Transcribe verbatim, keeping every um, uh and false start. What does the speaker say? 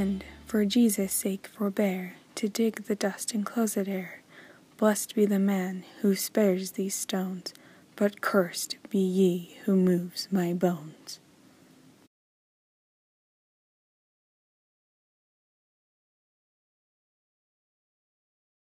friend, for Jesus' sake forbear to dig the dust enclosed air. Blessed be the man who spares these stones, but cursed be ye who moves my bones.